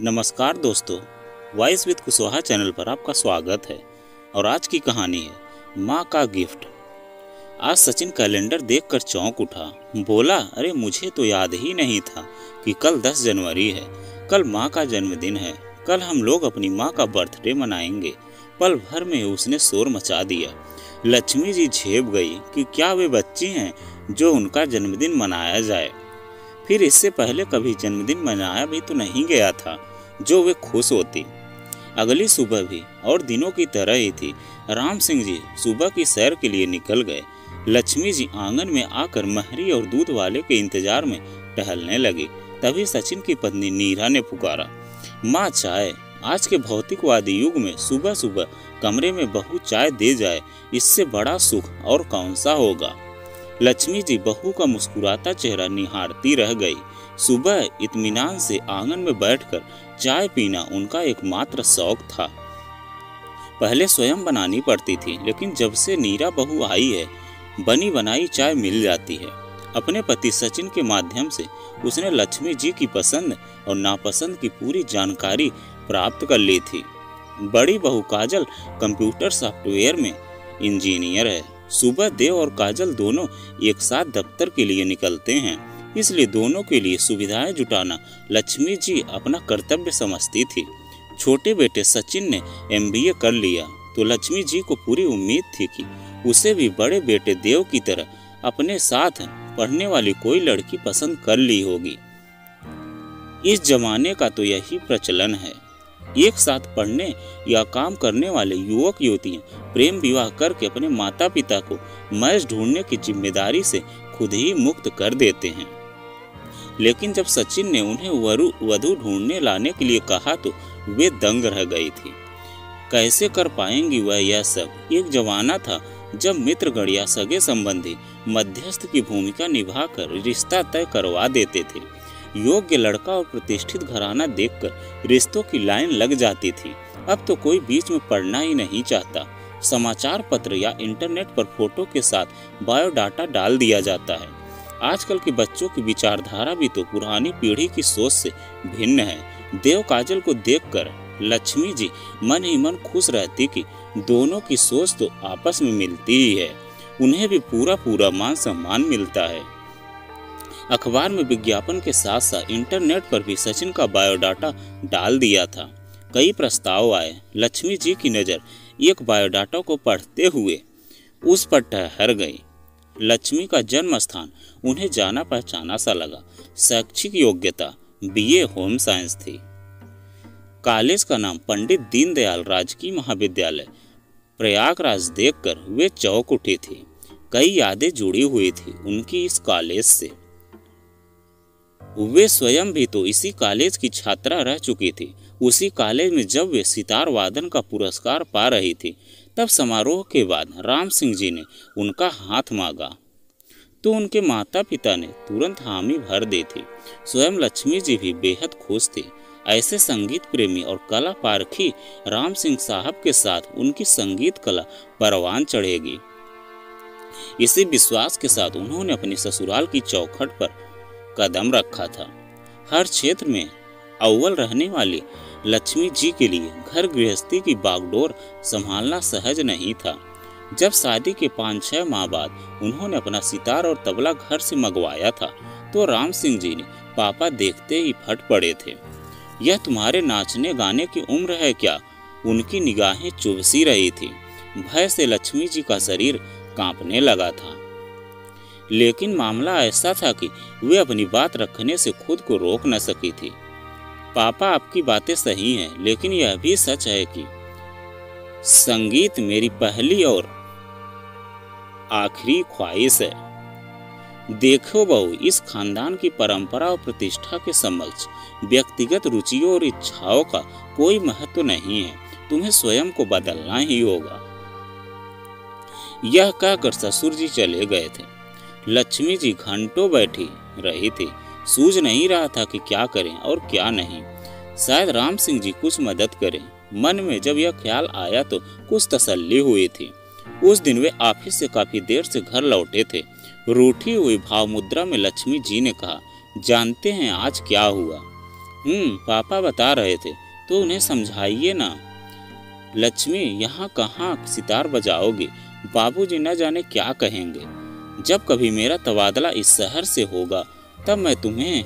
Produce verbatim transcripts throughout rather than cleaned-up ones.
नमस्कार दोस्तों, voice with Kushwaha channel पर आपका स्वागत है। और आज की कहानी है माँ का गिफ्ट। आज सचिन कैलेंडर देखकर चौंक उठा। बोला, अरे मुझे तो याद ही नहीं था कि कल दस जनवरी है। कल माँ का जन्मदिन है। कल हम लोग अपनी माँ का बर्थडे मनाएंगे। पल भर में उसने शोर मचा दिया। लक्ष्मी जी झेप गई कि क्या वे बच्ची हैं जो उनका जन्मदिन मनाया जाए। फिर इससे पहले कभी जन्मदिन मनाया भी तो नहीं गया था जो वे खुश होती। अगली सुबह भी और दिनों की तरह ही थी। राम सिंह जी सुबह की सैर के लिए निकल गए। लक्ष्मी जी आंगन में आकर महरी और दूध वाले के इंतजार में टहलने लगी। तभी सचिन की पत्नी नीरा ने पुकारा, माँ चाय। आज के भौतिकवादी युग में सुबह सुबह कमरे में बहू चाय दे जाए, इससे बड़ा सुख और कौन सा होगा। लक्ष्मी जी बहू का मुस्कुराता चेहरा निहारती रह गई। सुबह इत्मीनान से आंगन में बैठकर चाय पीना उनका एकमात्र शौक था। पहले स्वयं बनानी पड़ती थी, लेकिन जब से नीरा बहू आई है बनी बनाई चाय मिल जाती है। अपने पति सचिन के माध्यम से उसने लक्ष्मी जी की पसंद और नापसंद की पूरी जानकारी प्राप्त कर ली थी। बड़ी बहू काजल कंप्यूटर सॉफ्टवेयर में इंजीनियर है। सुबह देव और काजल दोनों एक साथ दफ्तर के लिए निकलते हैं, इसलिए दोनों के लिए सुविधाएं जुटाना लक्ष्मी जी अपना कर्तव्य समझती थी। छोटे बेटे सचिन ने एम बी ए कर लिया तो लक्ष्मी जी को पूरी उम्मीद थी कि उसे भी बड़े बेटे देव की तरह अपने साथ पढ़ने वाली कोई लड़की पसंद कर ली होगी। इस जमाने का तो यही प्रचलन है। एक साथ पढ़ने या काम करने वाले युवक युवतियां प्रेम विवाह करके अपने माता पिता को मैच ढूंढने की जिम्मेदारी से खुद ही मुक्त कर देते हैं। लेकिन जब सचिन ने उन्हें वरु वधू ढूंढने लाने के लिए कहा तो वे दंग रह गई थी। कैसे कर पाएंगी वह यह सब। एक जमाना था जब मित्रगण या सगे संबंधी मध्यस्थ की भूमिका निभाकर रिश्ता तय करवा देते थे। योग्य लड़का और प्रतिष्ठित घराना देखकर रिश्तों की लाइन लग जाती थी। अब तो कोई बीच में पड़ना ही नहीं चाहता। समाचार पत्र या इंटरनेट पर फोटो के साथ बायोडाटा डाल दिया जाता है। आजकल के बच्चों की विचारधारा भी तो पुरानी पीढ़ी की सोच से भिन्न है। देव काजल को देखकर लक्ष्मी जी मन ही मन खुश रहती कि दोनों की सोच तो आपस में मिलती ही है। उन्हें भी पूरा पूरा मान सम्मान मिलता है। अखबार में विज्ञापन के साथ साथ इंटरनेट पर भी सचिन का बायोडाटा डाल दिया था। कई प्रस्ताव आए। लक्ष्मी जी की नज़र एक बायोडाटा को पढ़ते हुए उस पर ठहर गई। लक्ष्मी का जन्म स्थान उन्हें जाना पहचाना सा लगा। शैक्षिक योग्यता बी ए होम साइंस थी। कॉलेज का नाम पंडित दीनदयाल राजकीय महाविद्यालय प्रयागराज देखकर वे चौंक उठी थी। कई यादें जुड़ी हुई थी उनकी इस कॉलेज से। वे स्वयं भी तो इसी कॉलेज की छात्रा रह चुकी थी। उसी कॉलेज में जब वे सितार वादन का पुरस्कार पा रही थी, तब समारोह के बाद राम सिंह जी ने उनका हाथ मांगा तो उनके माता पिता ने तुरंत हामी भर दी थी। स्वयं लक्ष्मी जी भी बेहद खुश थी। ऐसे संगीत प्रेमी और कला पारखी राम सिंह साहब के साथ उनकी संगीत कला परवान चढ़ेगी। इसी विश्वास के साथ उन्होंने अपनी ससुराल की चौखट पर कदम रखा था। हर क्षेत्र में अव्वल रहने वाली लक्ष्मी जी के लिए घर गृहस्थी की बागडोर संभालना सहज नहीं था। जब शादी के पाँच छह माह बाद उन्होंने अपना सितार और तबला घर से मंगवाया था तो राम सिंह जी ने पापा देखते ही फट पड़े थे। यह तुम्हारे नाचने गाने की उम्र है क्या? उनकी निगाहें चुभसी रही थी। भय से लक्ष्मी जी का शरीर कांपने लगा था। लेकिन मामला ऐसा था कि वे अपनी बात रखने से खुद को रोक न सकी थी। पापा आपकी बातें सही हैं, लेकिन यह भी सच है कि संगीत मेरी पहली और आखिरी ख्वाहिश है। देखो बहू, इस खानदान की परंपरा और प्रतिष्ठा के समक्ष व्यक्तिगत रुचियों और इच्छाओं का कोई महत्व नहीं है। तुम्हें स्वयं को बदलना ही होगा। यह कहकर ससुर जी चले गए थे। लक्ष्मी जी घंटों बैठी रही थी। सूझ नहीं रहा था कि क्या करें और क्या नहीं। शायद राम सिंह जी कुछ मदद करें। मन में जब यह ख्याल आया तो कुछ तसल्ली हुई थी। उस दिन वे ऑफिस से काफी देर से घर लौटे थे। रूठी हुई भाव मुद्रा में लक्ष्मी जी ने कहा, जानते हैं आज क्या हुआ? हम्म पापा बता रहे थे, तो उन्हें समझाइए ना। लक्ष्मी, यहाँ कहाँ सितार बजाओगे? बाबूजी न जाने क्या कहेंगे। जब कभी मेरा तबादला इस शहर से होगा तब मैं तुम्हें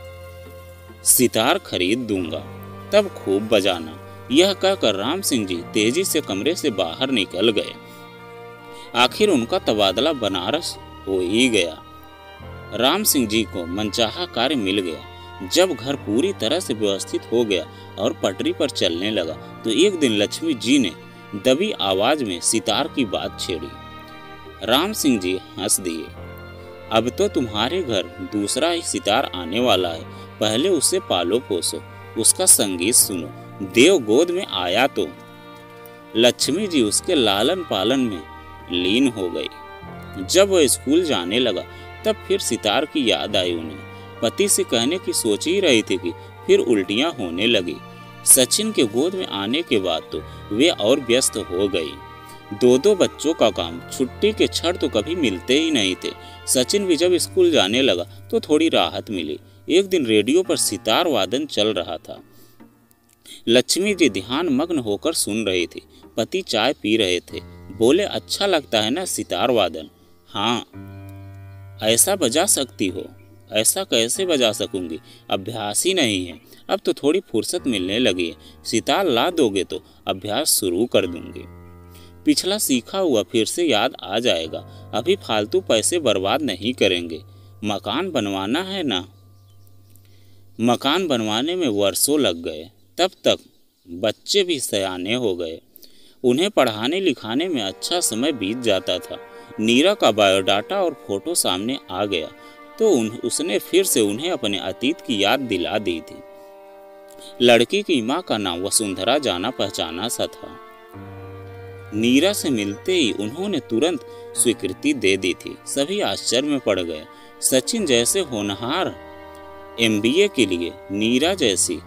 सितार खरीद दूंगा, तब खूब बजाना। यह कहकर राम सिंह जी तेजी से कमरे से बाहर निकल गए। आखिर उनका तबादला बनारस हो ही गया। राम सिंह जी को मनचाहा कार्य मिल गया। जब घर पूरी तरह से व्यवस्थित हो गया और पटरी पर चलने लगा, तो एक दिन लक्ष्मी जी ने दबी आवाज में सितार की बात छेड़ी। राम सिंह जी हंस दिए। अब तो तुम्हारे घर दूसरा ही सितार आने वाला है, पहले उसे पालो पोसो, उसका संगीत सुनो। देव गोद में आया तो लक्ष्मी जी उसके लालन पालन में लीन हो गई। जब वह स्कूल जाने लगा तब फिर सितार की याद आई उन्हें। पति से कहने की सोच ही रही थी कि फिर उल्टियां होने लगी। सचिन के गोद में आने के बाद तो वे और व्यस्त हो गई। दो दो बच्चों का काम, छुट्टी के क्षण तो कभी मिलते ही नहीं थे। सचिन भी जब स्कूल जाने लगा तो थोड़ी राहत मिली। एक दिन रेडियो पर सितार वादन चल रहा था। लक्ष्मी जी ध्यान मग्न होकर सुन रही थी। पति चाय पी रहे थे। बोले, अच्छा लगता है ना सितार वादन? हाँ। ऐसा बजा सकती हो? ऐसा कैसे बजा सकूंगी, अभ्यास ही नहीं है। अब तो थोड़ी फुर्सत मिलने लगी है, सितार ला दोगे तो अभ्यास शुरू कर दूंगी। पिछला सीखा हुआ फिर से याद आ जाएगा। अभी फालतू पैसे बर्बाद नहीं करेंगे। मकान बनवाना है ना। मकान बनवाने में वर्षों लग गए। तब तक बच्चे भी सयाने हो गए। उन्हें पढ़ाने लिखाने में अच्छा समय बीत जाता था। नीरा का बायोडाटा और फोटो सामने आ गया तो उन, उसने फिर से उन्हें अपने अतीत की याद दिला दी थी। लड़की की माँ का नाम वसुंधरा जाना पहचाना सा था। नीरा से मिलते ही उन्होंने तुरंत स्वीकृति दे दी थी। सभी आश्चर्य में पड़ गए। सचिन जैसे होनहार एम बी ए के लिए नीरा जैसी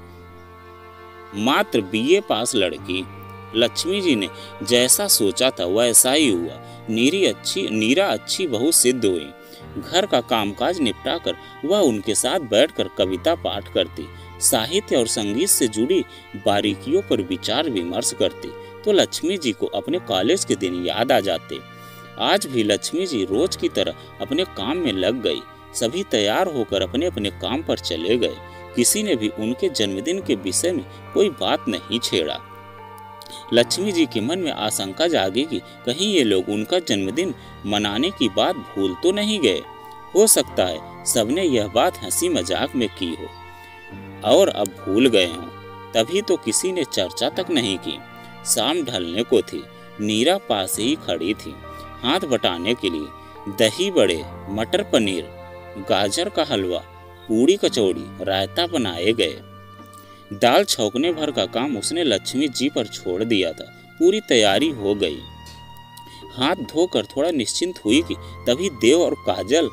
मात्र बी ए पास लड़की। लक्ष्मी जी ने जैसा सोचा था वैसा ही हुआ। नीरी अच्छी नीरा अच्छी बहू सिद्ध हुई। घर का कामकाज निपटाकर वह उनके साथ बैठकर कविता पाठ करती, साहित्य और संगीत से जुड़ी बारीकियों पर विचार विमर्श करती, तो लक्ष्मी जी को अपने कॉलेज के दिन याद आ जाते। आज भी लक्ष्मी जी रोज की तरह अपने काम में लग गई। सभी तैयार होकर अपने अपने काम पर चले गए। किसी ने भी उनके जन्मदिन के विषय में कोई बात नहीं छेड़ा। लक्ष्मी जी के मन में आशंका जागी कि कहीं ये लोग उनका जन्मदिन मनाने की बात भूल तो नहीं गए। हो सकता है सबने यह बात हंसी मजाक में की हो और अब भूल गए हों, तभी तो किसी ने चर्चा तक नहीं की। शाम ढलने को थी। नीरा पास ही खड़ी थी। हाथ बटाने के लिए दही बड़े, मटर पनीर, गाजर का हलवा, पूड़ी कचौड़ी, रायता बनाए गए। दाल छौंकने भर का काम उसने लक्ष्मी जी पर छोड़ दिया था। पूरी तैयारी हो गई। हाथ धोकर थोड़ा निश्चिंत हुई कि तभी देव और काजल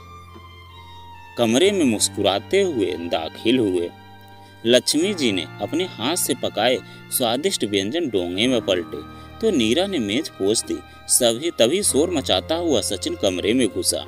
कमरे में मुस्कुराते हुए दाखिल हुए। लक्ष्मी जी ने अपने हाथ से पकाए स्वादिष्ट व्यंजन डोंगे में पलटे तो नीरा ने मेज पोंछ दी। सभी तभी शोर मचाता हुआ सचिन कमरे में घुसा।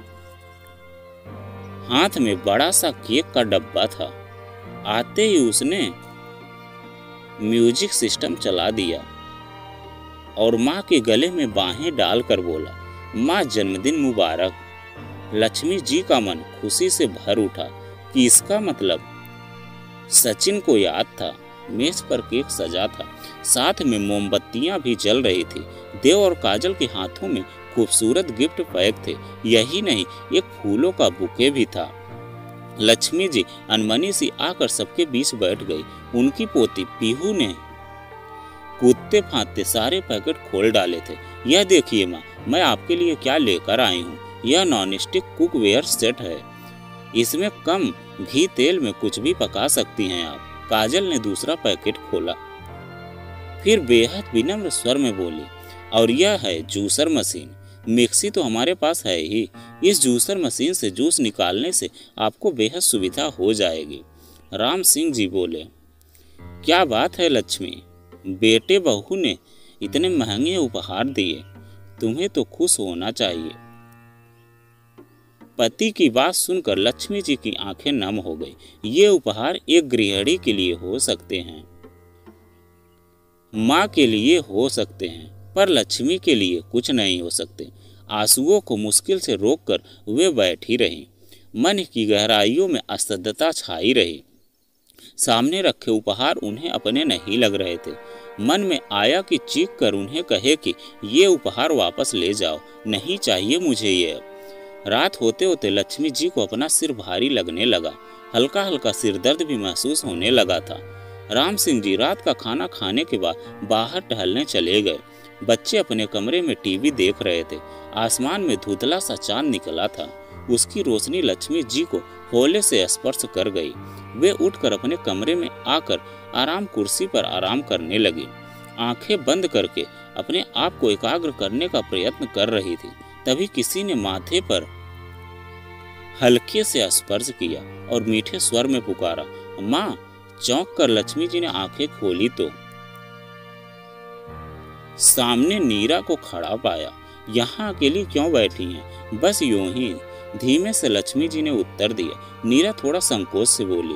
हाथ में बड़ा सा केक का डब्बा था। आते ही उसने म्यूजिक सिस्टम चला दिया और माँ के गले में बाहें डालकर बोला, माँ जन्मदिन मुबारक। लक्ष्मी जी का मन खुशी से भर उठा कि इसका मतलब सचिन को याद था। मेज पर केक सजा था, साथ में मोमबत्तियां भी जल रही थी। देव और काजल के हाथों में खूबसूरत गिफ्ट पैक थे। यही नहीं, एक फूलों का बुके भी था। लक्ष्मी जी अनमनी सी आकर सबके बीच बैठ गई। उनकी पोती पीहू ने कूदते फांदते सारे पैकेट खोल डाले थे। यह देखिए माँ, मैं आपके लिए क्या लेकर आई हूँ। यह नॉन स्टिक कुकवेयर सेट है। इसमें कम घी तेल में कुछ भी पका सकती हैं आप। काजल ने दूसरा पैकेट खोला, फिर बेहद विनम्र स्वर में बोली, और यह है जूसर मशीन। मिक्सी तो हमारे पास है ही। इस जूसर मशीन से जूस निकालने से आपको बेहद सुविधा हो जाएगी। राम सिंह जी बोले, क्या बात है लक्ष्मी, बेटे बहू ने इतने महंगे उपहार दिए, तुम्हें तो खुश होना चाहिए। पति की बात सुनकर लक्ष्मी जी की आंखें नम हो गई। ये उपहार एक गृहिणी के लिए हो सकते हैं, माँ के लिए हो सकते हैं, पर लक्ष्मी के लिए कुछ नहीं हो सकते। आंसुओं को मुश्किल से रोककर वे बैठी रहीं। मन की गहराइयों में अस्तद्धता छाई रही। सामने रखे उपहार उन्हें अपने नहीं लग रहे थे। मन में आया कि चीख कर उन्हें कहे कि ये उपहार वापस ले जाओ, नहीं चाहिए मुझे ये अब। रात होते होते लक्ष्मी जी को अपना सिर भारी लगने लगा। हल्का हल्का सिर दर्द भी महसूस होने लगा था। राम सिंह जी रात का खाना खाने के बाद बाहर टहलने चले गए। बच्चे अपने कमरे में टीवी देख रहे थे। आसमान में धुंधला सा चांद निकला था। उसकी रोशनी लक्ष्मी जी को हौले से स्पर्श कर गई। वे उठकर अपने कमरे में आकर आराम कुर्सी पर आराम करने लगी। आंखें बंद करके अपने आप को एकाग्र करने का प्रयत्न कर रही थी। तभी किसी ने माथे पर हल्के से स्पर्श किया और मीठे स्वर में पुकारा, माँ। चौंक कर लक्ष्मी जी ने आंखें खोली तो सामने नीरा को खड़ा पाया। यहाँ अकेली क्यों बैठी हैं? बस यूं ही, धीमे से लक्ष्मी जी ने उत्तर दिया। नीरा थोड़ा संकोच से बोली,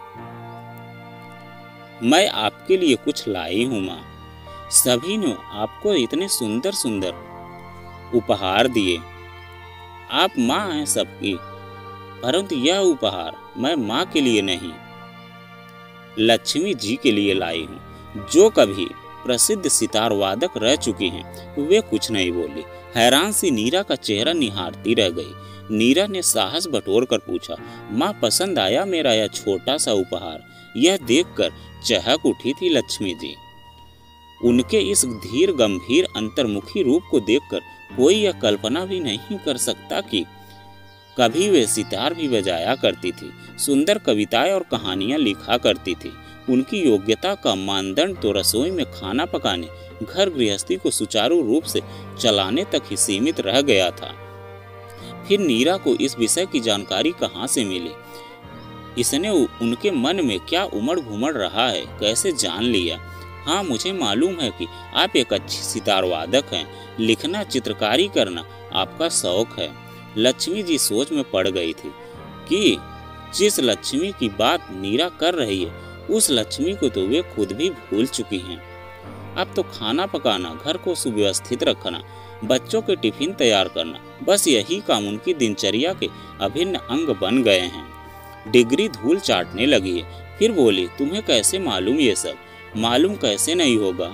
मैं आपके लिए कुछ लाई हूं माँ। सभी ने आपको इतने सुंदर सुंदर उपहार दिए। आप माँ हैं सबकी, परंतु यह उपहार मैं माँ के लिए नहीं, लक्ष्मी जी के लिए लाई हूँ, जो कभी प्रसिद्ध सितार वादक रह चुकी हैं। वे कुछ नहीं बोली। हैरान सी नीरा का चेहरा निहारती रह गई। नीरा ने साहस बटोर कर पूछा, माँ पसंद आया मेरा यह छोटा सा उपहार? यह देखकर चहक उठी थी लक्ष्मी जी। उनके इस धीर गंभीर अंतर्मुखी रूप को देखकर कोई यह कल्पना भी नहीं कर सकता कि कभी वे सितार भी बजाया करती थी, सुंदर कविताएं और कहानियां लिखा करती थी। उनकी योग्यता का मानदंड तो रसोई में खाना पकाने, घर गृहस्थी को सुचारू रूप से चलाने तक ही सीमित रह गया था। फिर नीरा को इस विषय की जानकारी कहाँ से मिली? इसने उनके मन में क्या उमड़ घुमड़ रहा है कैसे जान लिया? हाँ, मुझे मालूम है कि आप एक अच्छी सितार वादक हैं। लिखना, चित्रकारी करना आपका शौक है। लक्ष्मी जी सोच में पड़ गई थी कि जिस लक्ष्मी की बात नीरा कर रही है, उस लक्ष्मी को तो वे खुद भी भूल चुकी हैं। अब तो खाना पकाना, घर को सुव्यवस्थित रखना, बच्चों के टिफिन तैयार करना, बस यही काम उनकी दिनचर्या के अभिन्न अंग बन गए हैं। डिग्री धूल चाटने लगी है। फिर बोली, तुम्हें कैसे मालूम ये सब? मालूम कैसे नहीं होगा,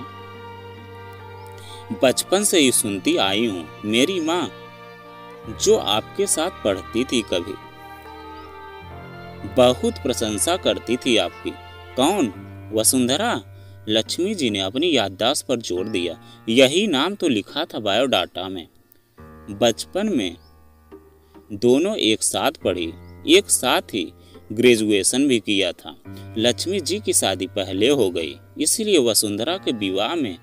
बचपन से ही सुनती आई हूँ। मेरी माँ जो आपके साथ पढ़ती थी, कभी बहुत प्रशंसा करती थी आपकी। कौन? वसुंधरा? लक्ष्मी जी ने अपनी याददाश्त पर जोर दिया। यही नाम तो लिखा था बायोडाटा में। बचपन में दोनों एक साथ पढ़ी, एक साथ ही ग्रेजुएशन भी किया था। लक्ष्मी जी की शादी पहले हो गई, इसलिए वसुंधरा के विवाह में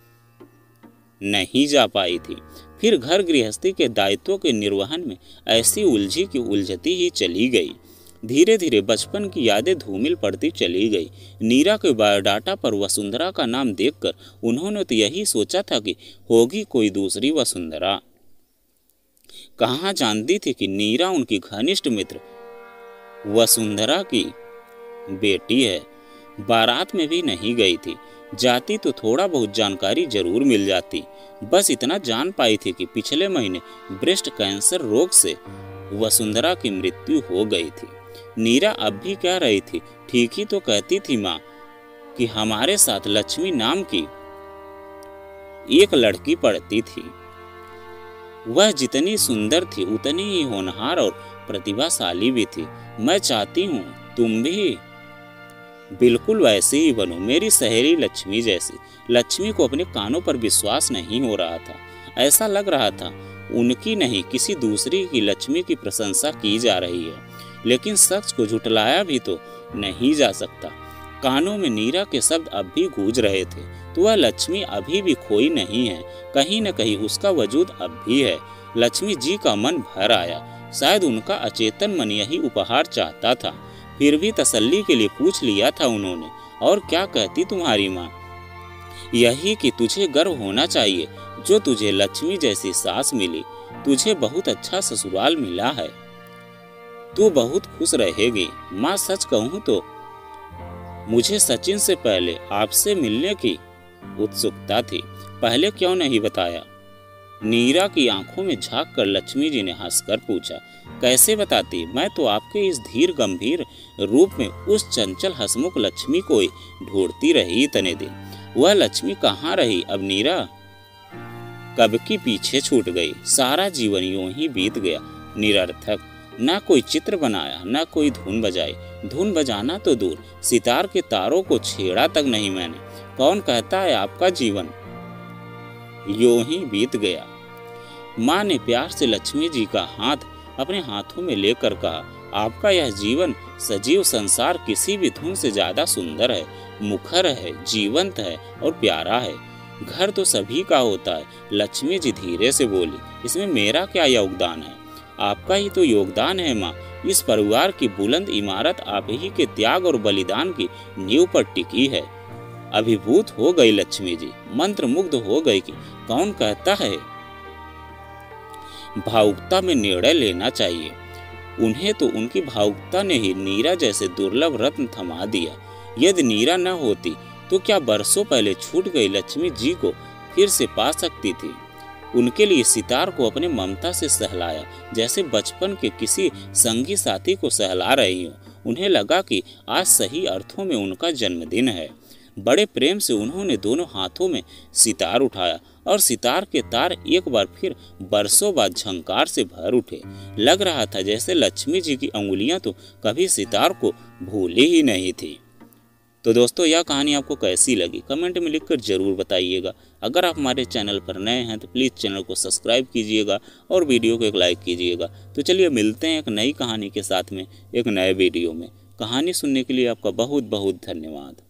नहीं जा पाई थी। फिर घर गृहस्थी के दायित्वों के निर्वहन में ऐसी उलझी कि उलझती ही चली गई। धीरे धीरे बचपन की यादें धूमिल पड़ती चली गई। नीरा के बायोडाटा पर वसुंधरा का नाम देखकर उन्होंने तो यही सोचा था कि होगी कोई दूसरी वसुंधरा। कहाँ जानती थी कि नीरा उनकी घनिष्ठ मित्र वसुंधरा की बेटी है। बारात में भी नहीं गई थी। जाती तो थोड़ा बहुत जानकारी जरूर मिल जाती। बस इतना जान पाई थी कि पिछले महीने ब्रेस्ट कैंसर रोग से वसुंधरा की मृत्यु हो गई थी। नीरा अब भी कह रही थी, ठीक ही तो कहती थी माँ, कि हमारे साथ लक्ष्मी नाम की एक लड़की पढ़ती थी। वह जितनी सुंदर थी उतनी ही होनहार और प्रतिभाशाली भी थी। मैं चाहती हूँ तुम भी बिल्कुल वैसे ही बनो, मेरी सहेली लक्ष्मी जैसी। लक्ष्मी को अपने कानों पर विश्वास नहीं हो रहा था। ऐसा लग रहा था उनकी नहीं किसी दूसरी की लक्ष्मी की प्रशंसा की जा रही है। लेकिन सच को झुटलाया भी तो नहीं जा सकता। कानों में नीरा के शब्द अब भी गूंज रहे थे, तो वह लक्ष्मी अभी भी खोई नहीं है। कहीं न कहीं उसका वजूद अब भी है। लक्ष्मी जी का मन भर आया। शायद उनका अचेतन मन यही उपहार चाहता था। फिर भी तसल्ली के लिए पूछ लिया था उन्होंने, और क्या कहती तुम्हारी माँ? यही कि तुझे गर्व होना चाहिए जो तुझे लक्ष्मी जैसी सास मिली। तुझे बहुत अच्छा ससुराल मिला है। तू बहुत खुश रहेगी। माँ सच कहूँ तो मुझे सचिन से पहले आपसे मिलने की उत्सुकता थी, पहले क्यों नहीं बताया? नीरा की आंखों में झांक कर लक्ष्मी जी ने हंसकर पूछा। कैसे बताती, मैं तो आपके इस धीर गंभीर रूप में उस चंचल हंसमुख लक्ष्मी को ढूंढती रही इतने दिन। वह लक्ष्मी कहाँ रही अब नीरा? कब की पीछे छूट गई। सारा जीवन यूं ही बीत गया निरर्थक। ना कोई चित्र बनाया, ना कोई धुन बजाई। धुन बजाना तो दूर, सितार के तारों को छेड़ा तक नहीं मैंने। कौन कहता है आपका जीवन यूं ही बीत गया? माँ ने प्यार से लक्ष्मी जी का हाथ अपने हाथों में लेकर कहा, आपका यह जीवन सजीव संसार किसी भी धुन से ज्यादा सुंदर है, मुखर है, जीवंत है और प्यारा है। घर तो सभी का होता है, लक्ष्मी जी धीरे से बोली, इसमें मेरा क्या योगदान है? आपका ही तो योगदान है माँ। इस परिवार की बुलंद इमारत आप ही के त्याग और बलिदान की नींव पर टिकी है। अभिभूत हो गई लक्ष्मी जी, मंत्र मुग्ध हो गई कि कौन कहता है भावुकता में निर्णय लेना चाहिए। उन्हें तो उनकी भावुकता ने ही नीरा जैसे दुर्लभ रत्न थमा दिया। यदि नीरा न होती तो क्या बरसों पहले छूट गई लक्ष्मी जी को फिर से पा सकती थी? उनके लिए सितार को अपने ममता से सहलाया, जैसे बचपन के किसी संगी साथी को सहला रही हो। उन्हें लगा कि आज सही अर्थों में उनका जन्मदिन है। बड़े प्रेम से उन्होंने दोनों हाथों में सितार उठाया और सितार के तार एक बार फिर बरसों बाद झंकार से भर उठे। लग रहा था जैसे लक्ष्मी जी की अंगुलियां तो कभी सितार को भूली ही नहीं थी। तो दोस्तों, यह कहानी आपको कैसी लगी कमेंट में लिखकर जरूर बताइएगा। अगर आप हमारे चैनल पर नए हैं तो प्लीज़ चैनल को सब्सक्राइब कीजिएगा और वीडियो को एक लाइक कीजिएगा। तो चलिए मिलते हैं एक नई कहानी के साथ में एक नए वीडियो में। कहानी सुनने के लिए आपका बहुत बहुत धन्यवाद।